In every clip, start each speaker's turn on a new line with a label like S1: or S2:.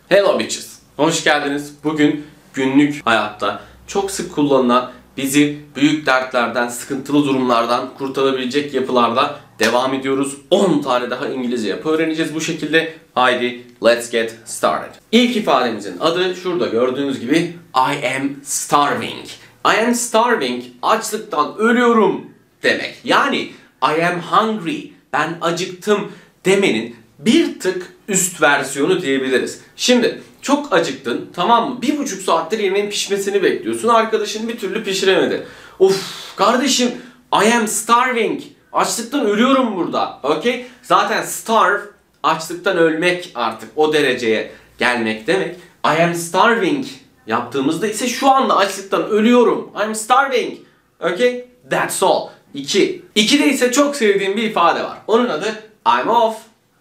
S1: Hello bitches. Hoş geldiniz. Bugün günlük hayatta çok sık kullanılan, bizi büyük dertlerden, sıkıntılı durumlardan kurtarabilecek yapılarda devam ediyoruz. 10 tane daha İngilizce yapı öğreneceğiz bu şekilde. Haydi let's get started. İlk ifademizin adı şurada gördüğünüz gibi I am starving. I am starving, açlıktan ölüyorum demek. Yani I am hungry, ben acıktım demenin bir tık üst versiyonu diyebiliriz. Şimdi çok acıktın, tamam mı? 1,5 saattir yemeğin pişmesini bekliyorsun. Arkadaşın bir türlü pişiremedi. Of kardeşim, I am starving. Açlıktan ölüyorum burada. Okay? Zaten starve, açlıktan ölmek, artık o dereceye gelmek demek. I am starving yaptığımızda ise şu anda açlıktan ölüyorum. I am starving. Okay? That's all. 2. 2'de ise çok sevdiğim bir ifade var. Onun adı I'm off.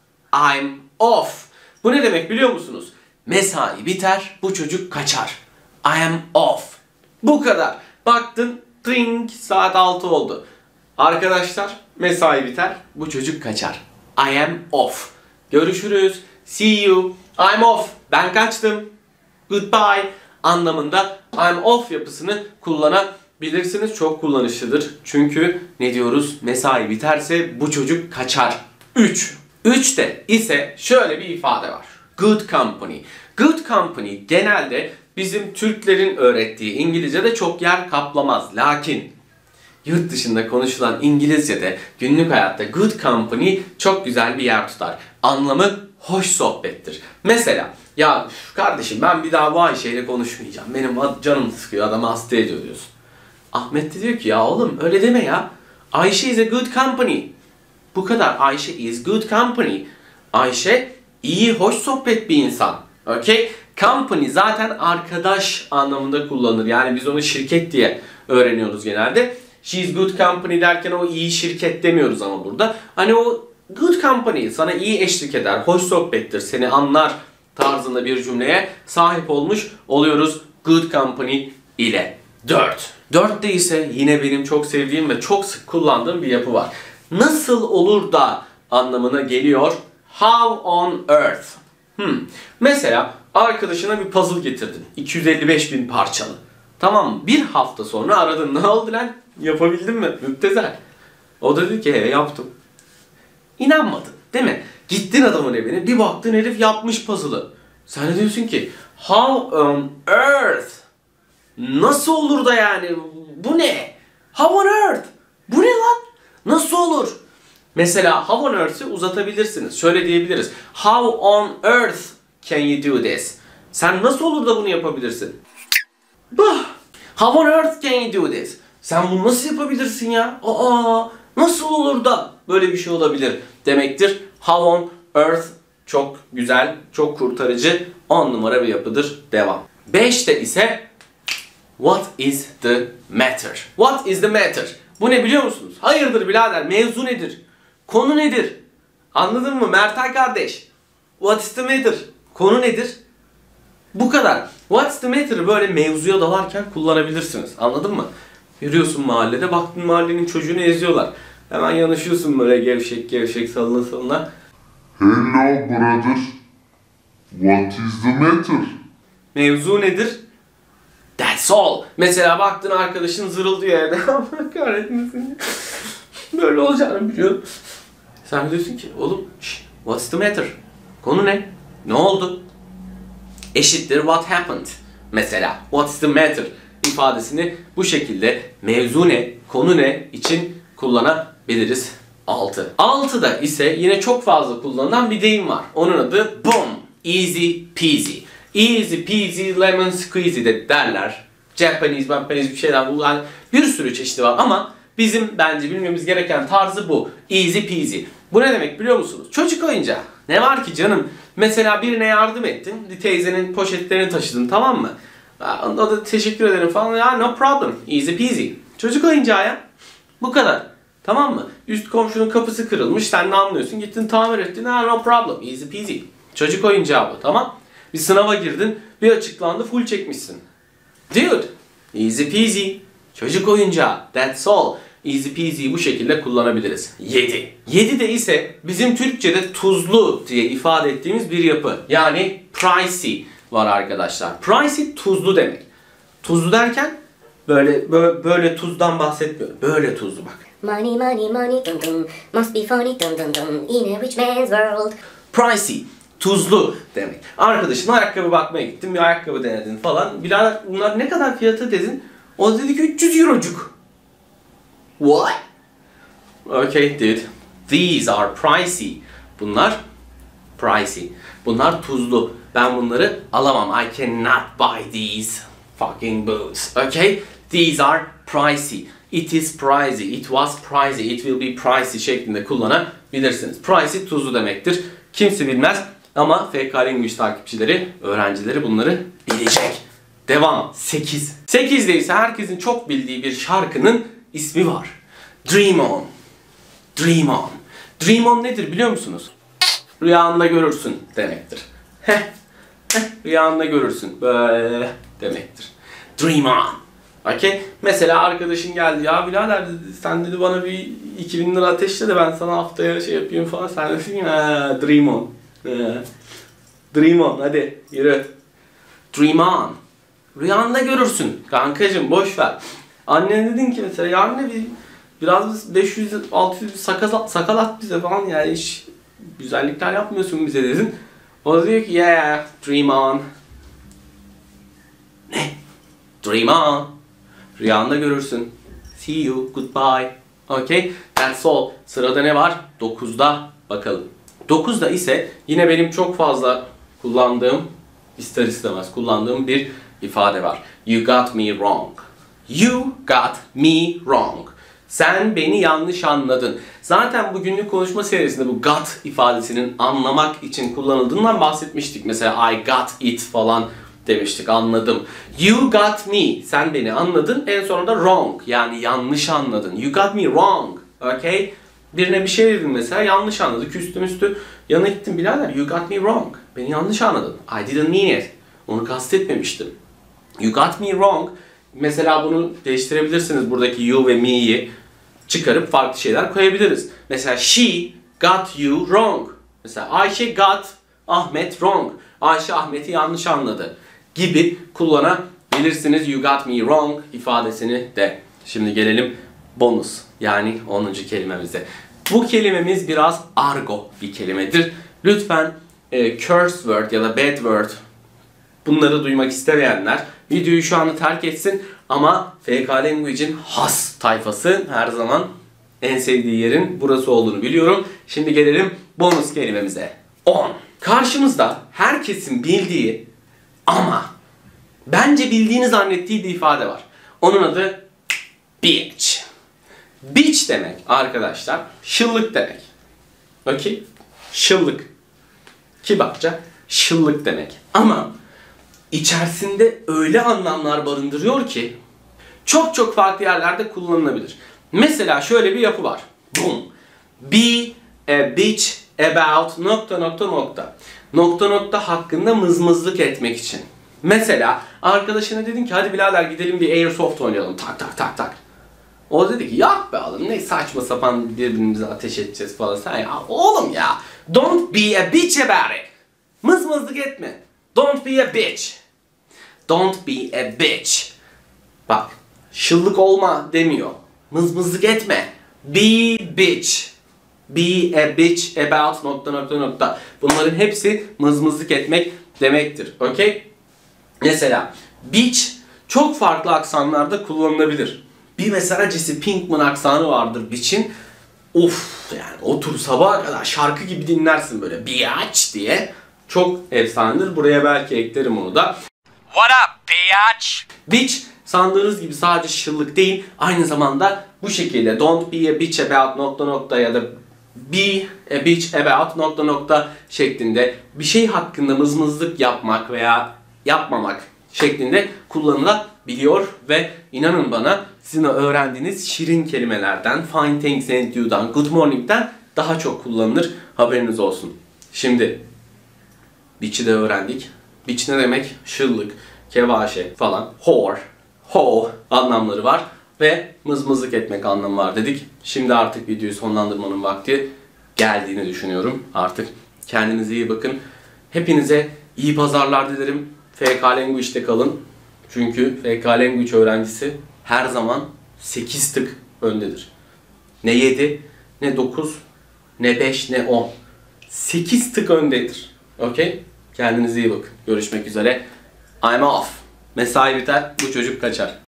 S1: I'm off. Bu ne demek biliyor musunuz? Mesai biter, bu çocuk kaçar. I am off. Bu kadar. Baktın, tring, saat 6 oldu. Arkadaşlar, mesai biter, bu çocuk kaçar. I am off. Görüşürüz. See you. I'm off. Ben kaçtım. Goodbye anlamında I'm off yapısını kullanabilirsiniz. Çok kullanışlıdır. Çünkü ne diyoruz? Mesai biterse bu çocuk kaçar. 3. 3'te ise şöyle bir ifade var. Good company. Good company genelde bizim Türklerin öğrettiği İngilizce'de çok yer kaplamaz. Lakin yurt dışında konuşulan İngilizce'de günlük hayatta good company çok güzel bir yer tutar. Anlamı hoş sohbettir. Mesela ya kardeşim ben bir daha bu Ayşe'yle konuşmayacağım. Benim canım sıkıyor, adamı hasta ediyor diyorsun. Ahmet de diyor ki ya oğlum öyle deme ya. Ayşe is a good company. Bu kadar. Ayşe is good company. Ayşe iyi, hoş sohbet bir insan. Okay? Company zaten arkadaş anlamında kullanılır. Yani biz onu şirket diye öğreniyoruz genelde. She is good company derken o iyi şirket demiyoruz ama burada. Hani o good company sana iyi eşlik eder, hoş sohbettir, seni anlar tarzında bir cümleye sahip olmuş oluyoruz good company ile. 4. 4'te ise yine benim çok sevdiğim ve çok sık kullandığım bir yapı var. Nasıl olur da anlamına geliyor. How on earth? Mesela arkadaşına bir puzzle getirdin. 255.000 parçalı. Tamam mı? Bir hafta sonra aradın. Ne oldu lan? Yapabildin mi? Müptezel. O da dedi ki yaptım. İnanmadın değil mi? Gittin adamın evine, bir baktın herif yapmış puzzle'ı. Sen de diyorsun ki how on earth? Nasıl olur da yani? Bu ne? How on earth? Bu ne lan? Nasıl olur? Mesela how on earth'ı uzatabilirsiniz. Şöyle diyebiliriz. How on earth can you do this? Sen nasıl olur da bunu yapabilirsin? How on earth can you do this? Sen bunu nasıl yapabilirsin ya? Nasıl olur da böyle bir şey olabilir demektir. How on earth çok güzel, çok kurtarıcı, 10 numara bir yapıdır. Devam. 5'te ise what is the matter? What is the matter? Bu ne biliyor musunuz? Hayırdır birader? Mevzu nedir? Konu nedir? Anladın mı Mertay kardeş? What is the matter? Konu nedir? Bu kadar. What's the matter? Böyle mevzuya dalarken kullanabilirsiniz. Anladın mı? Yürüyorsun mahallede, baktın mahallenin çocuğunu eziyorlar. Hemen yanaşıyorsun böyle gevşek gevşek, salına salına.
S2: Hello brother. What is the matter?
S1: Mevzu nedir? That's all. Mesela baktın arkadaşın zırıldıyor evde. Allah kahretmesin. Böyle olacağını biliyorum. Sen diyorsun ki oğlum what's the matter? Konu ne? Ne oldu? Eşittir what happened. Mesela what's the matter ifadesini bu şekilde mevzu ne, konu ne için kullanabiliriz. 6. 6'da ise yine çok fazla kullanılan bir deyim var. Onun adı boom. Easy peasy. Easy peasy lemon squeezy de derler. Japanese bir şeyler. Yani bir sürü çeşidi var ama bizim bence bilmemiz gereken tarzı bu. Easy peasy. Bu ne demek biliyor musunuz? Çocuk oyuncağı. Ne var ki canım? Mesela birine yardım ettin. Teyzenin poşetlerini taşıdın, tamam mı? O da teşekkür ederim falan. Ya no problem. Easy peasy. Çocuk oyuncağı ya. Bu kadar. Tamam mı? Üst komşunun kapısı kırılmış. Sen ne anlıyorsun? Gittin tamir ettin. No problem. Easy peasy. Çocuk oyuncağı bu. Tamam. Bir sınava girdin. Bir açıklandı. Full çekmişsin. Dude. Easy peasy. Çocuk oyuncağı. That's all. Easy peasy bu şekilde kullanabiliriz. 7. 7'de ise bizim Türkçe'de tuzlu diye ifade ettiğimiz bir yapı. Yani pricey var arkadaşlar. Pricey tuzlu demek. Tuzlu derken böyle tuzdan bahsetmiyorum. Böyle tuzlu bak.
S3: Money, money, money, dum dum, must be funny, dum dum dum, in a rich man's world.
S1: Pricey, tuzlu demek. Arkadaşın ayakkabı bakmaya gittin, bir ayakkabı denedin falan. Birader bunlar ne kadar fiyatı dedin? O dedi ki 300 eurocuk. What? Okay dude. These are pricey. Bunlar pricey. Bunlar tuzlu. Ben bunları alamam. I cannot buy these fucking boots. Okay? These are pricey. It is pricey. It was pricey. It will be pricey şeklinde kullanabilirsiniz. Pricey tuzlu demektir. Kimse bilmez ama FK Language takipçileri, öğrencileri bunları bilecek. Devam. 8. 8'de ise herkesin çok bildiği bir şarkının ismi var. Dream On. Dream On. Dream On nedir biliyor musunuz? Rüyanda görürsün demektir. Rüyanda görürsün. Böyle demektir. Dream On. Okay? Mesela arkadaşın geldi, ya birader sen dedi bana bir 2000 lira ateşle de ben sana haftaya şey yapayım falan. Sen dedin ya dream on. Dream on, hadi yürü. Dream on. Rüyanda görürsün kankacım, boş ver. Annene dedin ki mesela ya anne biraz 500-600 sakal at bize falan, yani hiç güzellikler yapmıyorsun bize dedin. O da diyor ki yeah dream on. Ne? Dream on. Rüyanda görürsün. See you, goodbye. Okay, that's all. Sırada ne var? 9'da bakalım. 9'da ise yine benim çok fazla kullandığım, ister istemez kullandığım bir ifade var. You got me wrong. You got me wrong. Sen beni yanlış anladın. Zaten bu günlük konuşma serisinde bu got ifadesinin anlamak için kullanıldığından bahsetmiştik. Mesela I got it falan demiştik, anladım. You got me, sen beni anladın. En sonunda wrong, yani yanlış anladın. You got me wrong, okay? Birine bir şey dedin mesela, yanlış anladı. Küstü yana gittim, birader you got me wrong. Beni yanlış anladın. I didn't mean it. Onu kastetmemiştim. You got me wrong. Mesela bunu değiştirebilirsiniz. Buradaki you ve me'yi çıkarıp farklı şeyler koyabiliriz. Mesela she got you wrong. Mesela Ayşe got Ahmet wrong. Ayşe Ahmet'i yanlış anladı gibi kullanabilirsiniz you got me wrong ifadesini de. Şimdi gelelim bonus, yani 10. kelimemize. Bu kelimemiz biraz argo bir kelimedir. Lütfen curse word ya da bad word bunları duymak istemeyenler videoyu şu anda terk etsin, ama FK Language'in has tayfası her zaman en sevdiği yerin burası olduğunu biliyorum. Şimdi gelelim bonus kelimemize. 10. Karşımızda herkesin bildiği ama bence bildiğini zannettiği bir ifade var. Onun adı bitch. Bitch demek arkadaşlar şıllık demek. Okey? Şıllık. Kibarca şıllık demek. Ama içerisinde öyle anlamlar barındırıyor ki çok farklı yerlerde kullanılabilir. Mesela şöyle bir yapı var. Boom. Be a bitch about ... hakkında mızmızlık etmek için. Mesela arkadaşına dedin ki hadi birader gidelim bir airsoft oynayalım. Tak. O dedi ki yok be oğlum, ne saçma sapan birbirimize ateş edeceğiz falan. Sen ya oğlum ya. Don't be a bitch about it. Mızmızlık etme. Don't be a bitch. Don't be a bitch. Bak, şıllık olma demiyor. Mızmızlık etme. Be bitch. Be a bitch about ... Bunların hepsi mızmızlık etmek demektir. Okay? Mesela bitch çok farklı aksanlarda kullanılabilir. Bir mesela Jesse Pinkman aksanı vardır bitch'in. Of, yani otur sabaha kadar şarkı gibi dinlersin böyle biatch diye. Çok efsanedir. Buraya belki eklerim onu da.
S4: What up, bitch?
S1: Bitch sandığınız gibi sadece şıllık değil, aynı zamanda bu şekilde don't be a bitch about ... ya da be a bitch about ... şeklinde bir şey hakkında mızmızlık yapmak veya yapmamak şeklinde kullanılabiliyor ve inanın bana sizin öğrendiğiniz şirin kelimelerden, fine thanks and you'dan, good morning'den daha çok kullanılır. Haberiniz olsun. Şimdi bitch'i de öğrendik. Bitch ne demek? Şıllık, kevaşe falan. Whore, ho anlamları var ve mızmızlık etmek anlamı var dedik. Şimdi artık videoyu sonlandırmanın vakti geldiğini düşünüyorum. Artık kendinize iyi bakın. Hepinize İyi pazarlar dilerim. FK Language'de kalın. Çünkü FK Language öğrencisi her zaman 8 tık öndedir. Ne 7, ne 9, ne 5, ne 10. 8 tık öndedir. Okey? Kendinize iyi bakın. Görüşmek üzere. I'm off. Mesai biter, bu çocuk kaçar.